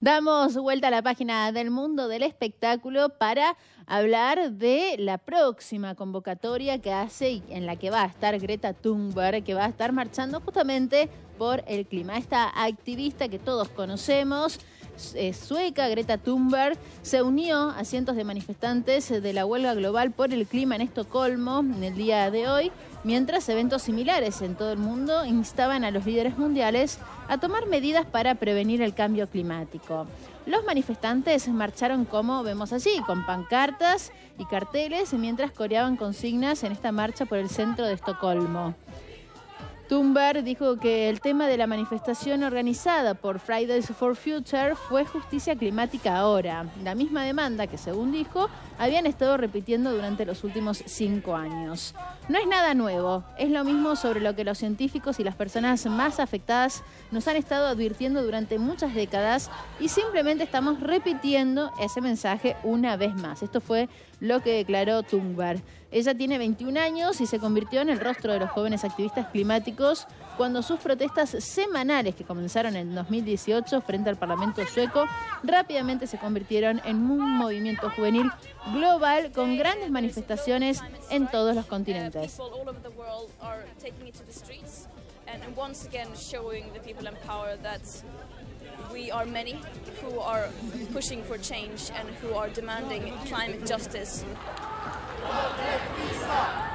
Damos vuelta a la página del mundo del espectáculo para hablar de la próxima convocatoria que hace y en la que va a estar Greta Thunberg, que va a estar marchando justamente por el clima. Esta activista que todos conocemos, sueca, Greta Thunberg, se unió a cientos de manifestantes de la huelga global por el clima en Estocolmo en el día de hoy, mientras eventos similares en todo el mundo instaban a los líderes mundiales a tomar medidas para prevenir el cambio climático. Los manifestantes marcharon como vemos allí, con pancartas y carteles, mientras coreaban consignas en esta marcha por el centro de Estocolmo. Thunberg dijo que el tema de la manifestación organizada por Fridays for Future fue justicia climática ahora, la misma demanda que, según dijo, habían estado repitiendo durante los últimos 5 años. No es nada nuevo, es lo mismo sobre lo que los científicos y las personas más afectadas nos han estado advirtiendo durante muchas décadas y simplemente estamos repitiendo ese mensaje una vez más. Esto fue lo que declaró Thunberg. Ella tiene 21 años y se convirtió en el rostro de los jóvenes activistas climáticos cuando sus protestas semanales, que comenzaron en 2018 frente al Parlamento sueco, rápidamente se convirtieron en un movimiento juvenil global con grandes manifestaciones en todos los continentes. We are many who are pushing for change and who are demanding climate justice.